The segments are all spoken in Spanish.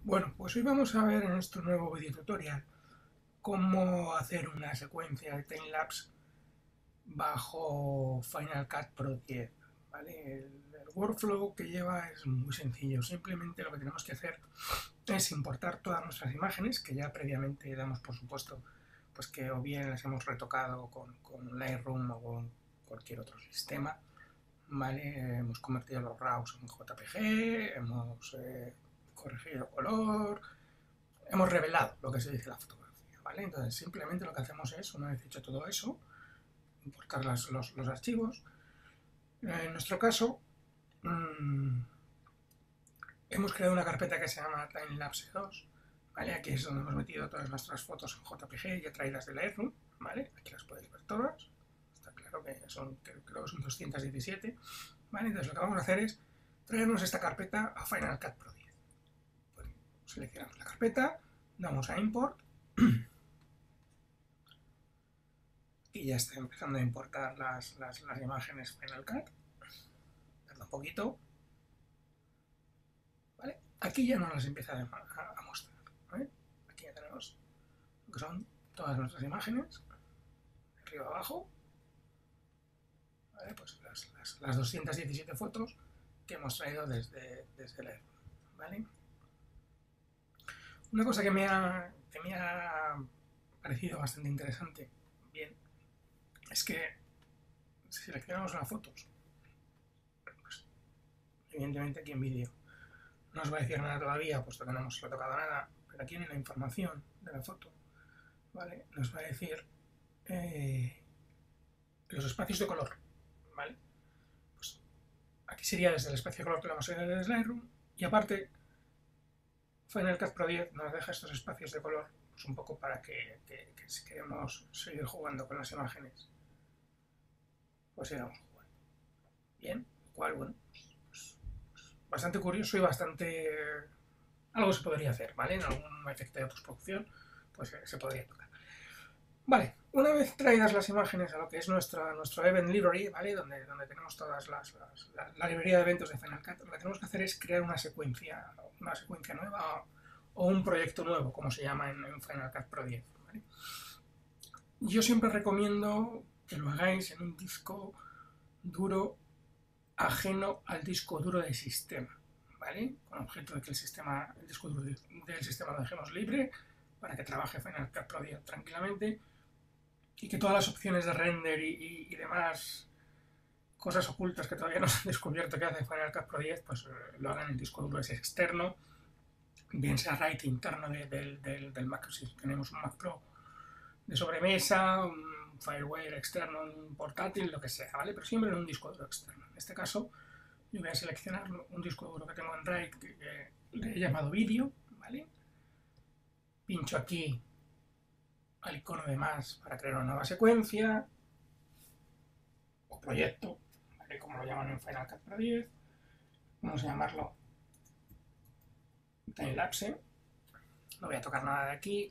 Bueno, pues hoy vamos a ver en nuestro nuevo video tutorial cómo hacer una secuencia de timelapse bajo Final Cut Pro 10. ¿Vale? El workflow que lleva es muy sencillo. Simplemente lo que tenemos que hacer es importar todas nuestras imágenes, que ya previamente damos por supuesto pues que o bien las hemos retocado con Lightroom o con cualquier otro sistema. ¿Vale? Hemos convertido los RAWs en JPG, hemos corregido color, hemos revelado lo que se dice la fotografía, ¿vale? Entonces simplemente lo que hacemos es, una vez hecho todo eso, importar los archivos. En nuestro caso, hemos creado una carpeta que se llama Timelapse 2, ¿vale? Aquí es donde hemos metido todas nuestras fotos en JPG ya traídas de Lightroom, ¿vale? Aquí las podéis ver todas. Está claro que creo que son 217, ¿vale? Entonces lo que vamos a hacer es traernos esta carpeta a Final Cut Pro 10. Pues seleccionamos la carpeta, damos a Import y ya está empezando a importar las imágenes Final Cut. Tarda un poquito, ¿vale? Aquí ya nos las empieza a mostrar, ¿vale? Aquí ya tenemos lo que son todas nuestras imágenes, de arriba abajo, ¿vale? Pues las 217 fotos que hemos traído desde el iPhone, ¿vale? Una cosa que me ha parecido bastante interesante, bien, es que si seleccionamos las fotos, pues, evidentemente aquí en vídeo no os va a decir nada todavía, puesto que no hemos retocado nada, pero aquí en la información de la foto, ¿vale? Nos va a decir los espacios de color, ¿vale? Pues aquí sería desde el espacio de color que lo hemos hecho desde Lightroom, y aparte Final Cut Pro 10 nos deja estos espacios de color pues un poco para que si queremos seguir jugando con las imágenes, pues sigamos jugando. Bien, lo cual, bueno, pues, bastante curioso y bastante... algo se podría hacer, ¿vale? En algún efecto de postproducción, pues se podría tocar. Vale, una vez traídas las imágenes a lo que es nuestro Event Library, ¿vale? Donde tenemos todas la librería de eventos de Final Cut, lo que tenemos que hacer es crear una secuencia nueva o un proyecto nuevo, como se llama en Final Cut Pro 10, ¿vale? Yo siempre recomiendo que lo hagáis en un disco duro ajeno al disco duro del sistema, ¿vale? Con objeto de que el disco duro del sistema lo dejemos libre para que trabaje Final Cut Pro 10 tranquilamente y que todas las opciones de render y demás cosas ocultas que todavía no se han descubierto que hace Final Cut Pro 10, pues lo hagan en el disco duro ese externo, bien sea RAID interno del Mac, si tenemos un Mac Pro de sobremesa, un Firewire externo, un portátil, lo que sea, ¿vale? Pero siempre en un disco duro externo. En este caso, yo voy a seleccionar un disco duro que tengo en RAID que le he llamado vídeo, ¿vale? Pincho aquí al icono de más para crear una nueva secuencia o proyecto, ¿vale? Como lo llaman en Final Cut Pro 10. Vamos a llamarlo timelapse. No voy a tocar nada de aquí.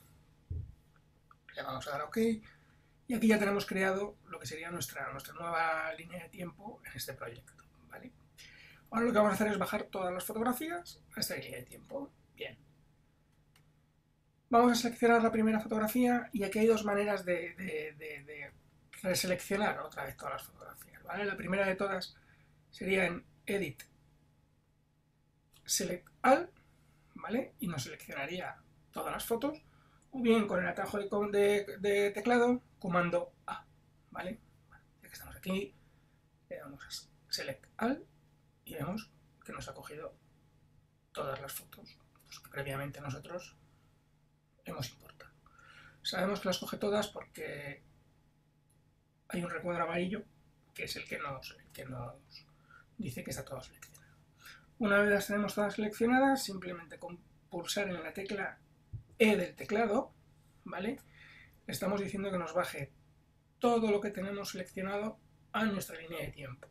Le vamos a dar OK. Y aquí ya tenemos creado lo que sería nuestra nueva línea de tiempo en este proyecto, ¿vale? Ahora lo que vamos a hacer es bajar todas las fotografías a esta línea de tiempo. Bien. Vamos a seleccionar la primera fotografía y aquí hay dos maneras de reseleccionar otra vez todas las fotografías, ¿vale? La primera de todas sería en Edit, Select All, ¿vale? Y nos seleccionaría todas las fotos, o bien con el atajo de teclado, comando A, ¿vale? Ya que estamos aquí, le damos a Select All y vemos que nos ha cogido todas las fotos que previamente nosotros hemos importado. Sabemos que las coge todas porque hay un recuadro amarillo que es el que nos dice que está todo seleccionado. Una vez las tenemos todas seleccionadas, simplemente con pulsar en la tecla E del teclado, ¿vale? Le estamos diciendo que nos baje todo lo que tenemos seleccionado a nuestra línea de tiempo.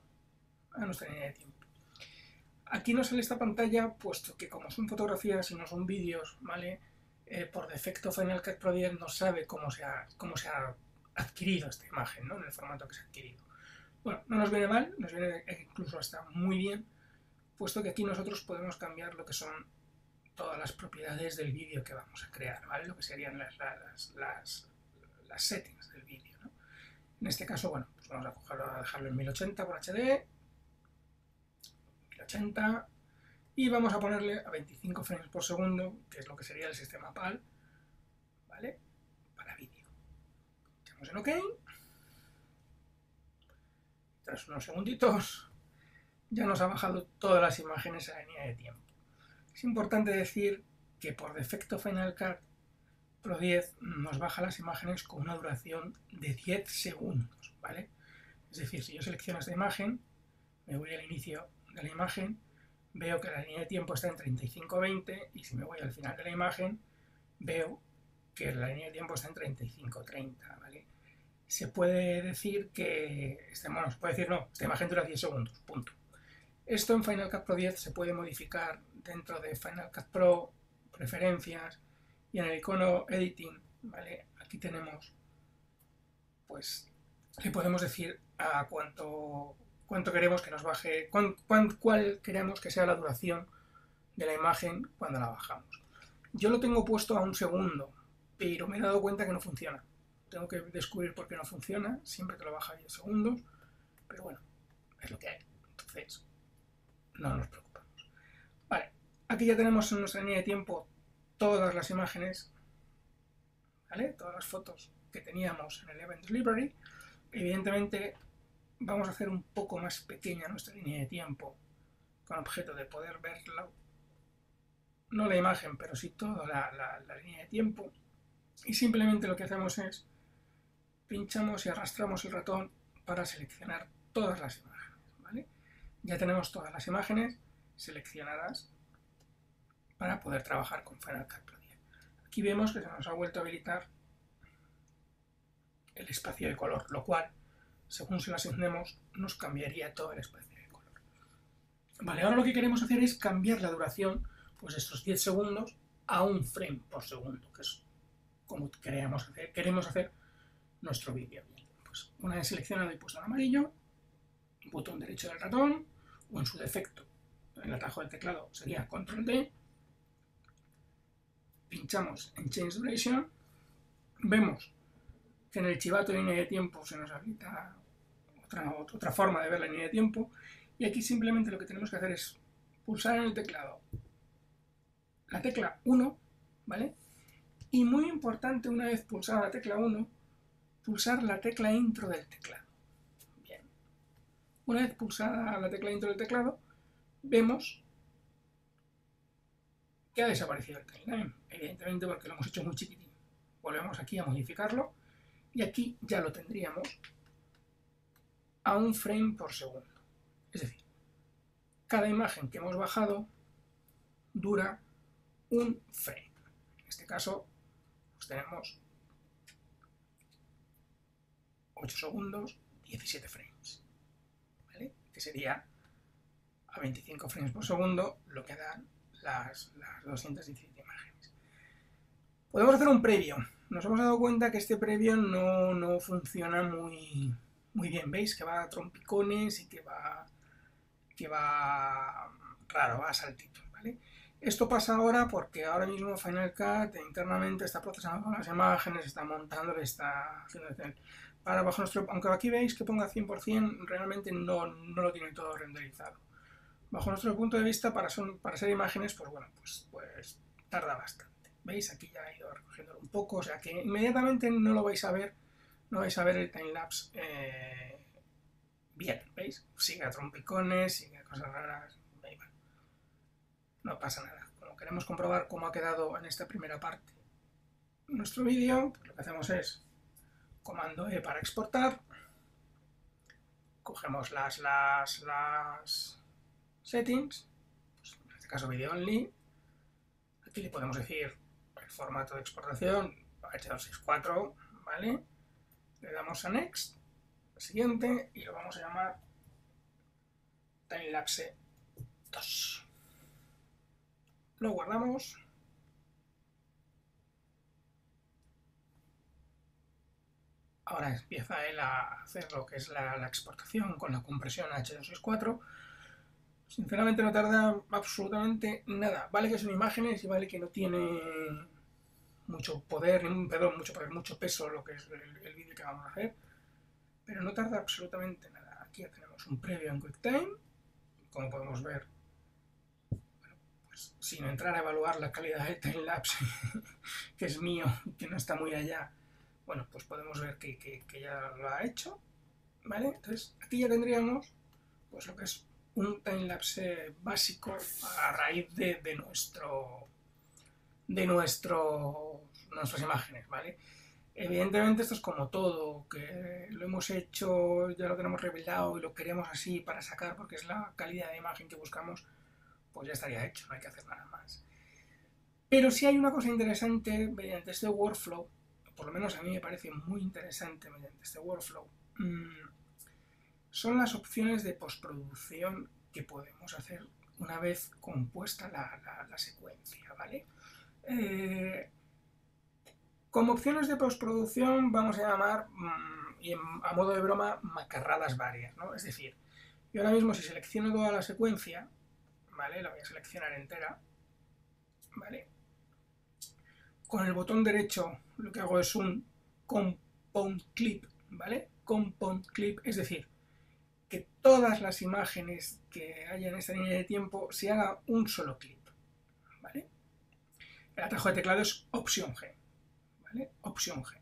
Aquí no sale esta pantalla, puesto que como son fotografías y no son vídeos, ¿vale? Por defecto Final Cut Pro 10 no sabe cómo se ha adquirido esta imagen, ¿no? En el formato que se ha adquirido. Bueno, no nos viene mal, nos viene incluso hasta muy bien, puesto que aquí nosotros podemos cambiar lo que son todas las propiedades del vídeo que vamos a crear, ¿vale? Lo que serían las settings del vídeo, ¿no? En este caso, bueno, pues vamos a dejarlo en 1080 por HD, 1080, y vamos a ponerle a 25 frames por segundo, que es lo que sería el sistema PAL, ¿vale? Para vídeo. Echamos en OK. Tras unos segunditos, ya nos ha bajado todas las imágenes a la línea de tiempo. Es importante decir que por defecto Final Cut Pro 10 nos baja las imágenes con una duración de 10 segundos, ¿vale? Es decir, si yo selecciono esta imagen, me voy al inicio de la imagen, veo que la línea de tiempo está en 35-20 y si me voy al final de la imagen, veo que la línea de tiempo está en 35-30, ¿vale? Se puede decir que, bueno, se puede decir no, esta imagen dura 10 segundos, punto. Esto en Final Cut Pro 10 se puede modificar dentro de Final Cut Pro, preferencias, y en el icono Editing, ¿vale? Aquí tenemos, pues, le podemos decir a cuánto queremos que nos baje, cuál queremos que sea la duración de la imagen cuando la bajamos. Yo lo tengo puesto a 1 segundo, pero me he dado cuenta que no funciona. Tengo que descubrir por qué no funciona, siempre que lo baja a 10 segundos, pero bueno, es lo que hay. Entonces, no nos preocupamos. Vale, aquí ya tenemos en nuestra línea de tiempo todas las imágenes, ¿vale? Todas las fotos que teníamos en el Events Library. Evidentemente vamos a hacer un poco más pequeña nuestra línea de tiempo con objeto de poder verlo, no la imagen, pero sí toda la línea de tiempo. Y simplemente lo que hacemos es pinchamos y arrastramos el ratón para seleccionar todas las imágenes, ¿vale? Ya tenemos todas las imágenes seleccionadas para poder trabajar con Final Cut Pro 10. Aquí vemos que se nos ha vuelto a habilitar el espacio de color, lo cual, según se lo asignemos, nos cambiaría todo el espacio de color. Vale, ahora lo que queremos hacer es cambiar la duración, pues estos 10 segundos, a 1 frame por segundo, que es como queremos hacer nuestro vídeo. Pues una vez seleccionado y puesto en amarillo, botón derecho del ratón, o en su defecto, en el atajo del teclado sería Control D, pinchamos en Change Duration, vemos que en el chivato de línea de tiempo se nos habilita otra forma de ver la línea de tiempo, y aquí simplemente lo que tenemos que hacer es pulsar en el teclado la tecla 1, ¿vale? Y muy importante, una vez pulsada la tecla 1, pulsar la tecla intro del teclado. Bien. Una vez pulsada la tecla intro del teclado, vemos que ha desaparecido el timeline, evidentemente porque lo hemos hecho muy chiquitín. Volvemos aquí a modificarlo y aquí ya lo tendríamos a 1 frame por segundo. Es decir, cada imagen que hemos bajado dura 1 frame. En este caso, pues tenemos 8 segundos, 17 frames, ¿vale? Que sería a 25 frames por segundo lo que dan las 217 imágenes. Podemos hacer un previo. Nos hemos dado cuenta que este previo no funciona muy bien. ¿Veis? Que va a trompicones y que va raro, va a saltitos, ¿vale? Esto pasa ahora porque ahora mismo Final Cut internamente está procesando las imágenes, está montando, está haciendo para bajo nuestro, aunque aquí veis que ponga 100%, realmente no lo tiene todo renderizado. Bajo nuestro punto de vista, para ser imágenes, pues bueno, pues tarda bastante. ¿Veis? Aquí ya he ido recogiéndolo un poco, o sea que inmediatamente no lo vais a ver, no vais a ver el timelapse bien, ¿veis? Sigue a trompicones, sigue a cosas raras, bueno, no pasa nada. Como queremos comprobar cómo ha quedado en esta primera parte nuestro vídeo, pues lo que hacemos es comando E para exportar, cogemos las settings, pues en este caso video only, aquí le podemos decir el formato de exportación H264, ¿vale? Le damos a Next, siguiente, y lo vamos a llamar Timelapse 2. Lo guardamos. Ahora empieza él a hacer lo que es la exportación con la compresión H264. Sinceramente no tarda absolutamente nada. Vale que son imágenes y vale que no tiene mucho poder, mucho peso lo que es el vídeo que vamos a hacer, pero no tarda absolutamente nada. Aquí ya tenemos un previo en QuickTime, como podemos ver, bueno, pues sin entrar a evaluar la calidad del timelapse, que es mío, que no está muy allá, bueno, pues podemos ver que ya lo ha hecho, ¿vale? Entonces aquí ya tendríamos pues lo que es un timelapse básico a raíz de nuestras imágenes, ¿vale? Evidentemente esto es como todo, que lo hemos hecho, ya lo tenemos revelado y lo queremos así para sacar porque es la calidad de imagen que buscamos, pues ya estaría hecho, no hay que hacer nada más. Pero sí hay una cosa interesante mediante este workflow, por lo menos a mí me parece muy interesante mediante este workflow, son las opciones de postproducción que podemos hacer una vez compuesta la secuencia, ¿vale? Como opciones de postproducción vamos a llamar, y a modo de broma, macarradas varias, ¿no? Es decir, yo ahora mismo si selecciono toda la secuencia, ¿vale? La voy a seleccionar entera, ¿vale? Con el botón derecho lo que hago es un compound clip, ¿vale? Compound clip, es decir, que todas las imágenes que haya en esta línea de tiempo se haga un solo clip, ¿vale? El atajo de teclado es Opción G, ¿vale? Opción G.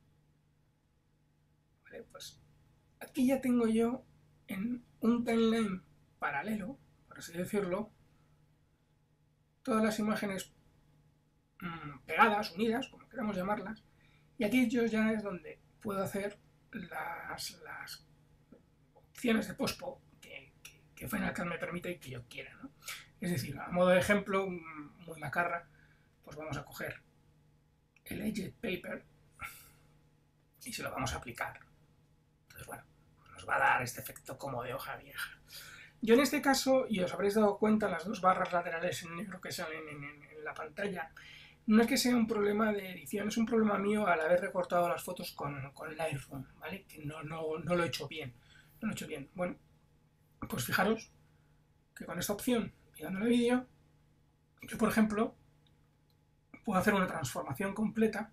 ¿Vale? Pues aquí ya tengo yo en un timeline paralelo, por así decirlo, todas las imágenes pegadas, unidas, como queramos llamarlas, y aquí yo ya es donde puedo hacer las opciones de postpo que Final Cut me permite y que yo quiera, ¿no? Es decir, a modo de ejemplo, muy macarra, pues vamos a coger el Edge Paper y se lo vamos a aplicar. Entonces, bueno, pues nos va a dar este efecto como de hoja vieja. Yo en este caso, y os habréis dado cuenta, las dos barras laterales en negro que salen en la pantalla, no es que sea un problema de edición, es un problema mío al haber recortado las fotos con Lightroom, ¿vale? Que no lo he hecho bien. No lo he hecho bien. Bueno, pues fijaros que con esta opción y dándole vídeo, yo por ejemplo puedo hacer una transformación completa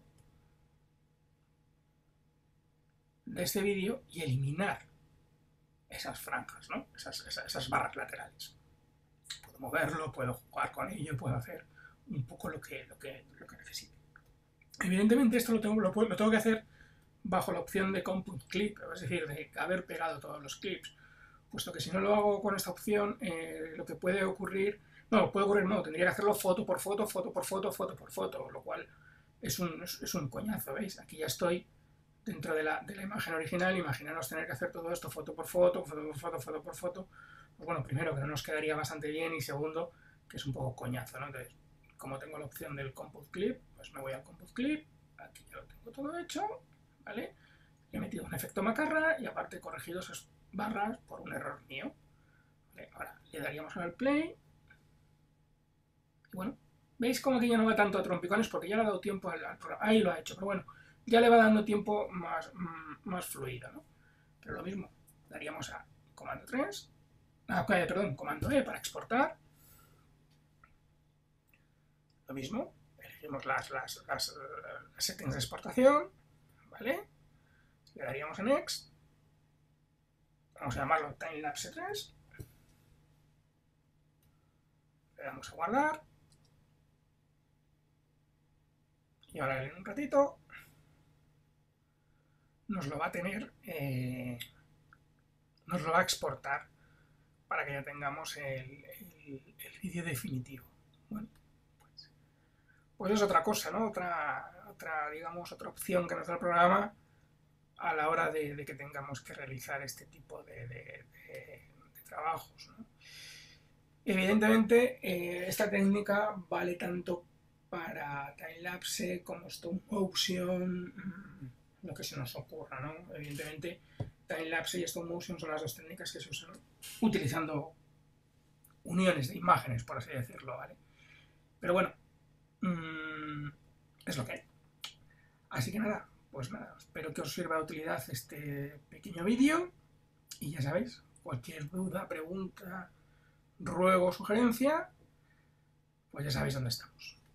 de este vídeo y eliminar esas franjas, ¿no? Esas barras laterales. Puedo moverlo, puedo jugar con ello, puedo hacer un poco lo que necesite. Evidentemente esto lo tengo que hacer bajo la opción de Compound Clip, es decir, de haber pegado todos los clips, puesto que si no lo hago con esta opción, lo que puede ocurrir, no, tendría que hacerlo foto por foto, foto por foto, foto por foto, lo cual es un coñazo, ¿veis? Aquí ya estoy dentro de la imagen original, imaginaros tener que hacer todo esto foto por foto, foto por foto, foto por foto, pues bueno, primero que no nos quedaría bastante bien y segundo que es un poco coñazo, ¿no? Entonces, como tengo la opción del Compound Clip, pues me voy al Compound Clip, aquí ya lo tengo todo hecho, ¿vale? Le he metido un efecto macarra y aparte he corregido esas barras por un error mío. ¿Vale? Ahora le daríamos al play y bueno, veis como que ya no va tanto a trompicones porque ya le ha dado tiempo al programa, ahí lo ha hecho, pero bueno, ya le va dando tiempo más fluido, ¿no? Pero lo mismo, daríamos a comando 3, comando E para exportar, lo mismo, elegimos las settings de exportación, ¿vale? Le daríamos a Next, vamos a llamarlo Timelapse 3, le damos a guardar, y ahora en un ratito nos lo va a tener, nos lo va a exportar para que ya tengamos el vídeo definitivo. Bueno, pues es otra cosa, ¿no? Digamos, otra opción que nos da el programa a la hora de que tengamos que realizar este tipo de trabajos, ¿no? Evidentemente, esta técnica vale tanto para timelapse como stop motion, lo que se nos ocurra, ¿no? Evidentemente, timelapse y stop motion son las dos técnicas que se usan utilizando uniones de imágenes, por así decirlo, ¿vale? Pero bueno, es lo que hay. Así que nada, pues nada, espero que os sirva de utilidad este pequeño vídeo y ya sabéis, cualquier duda, pregunta ruego o sugerencia, pues ya sabéis dónde estamos.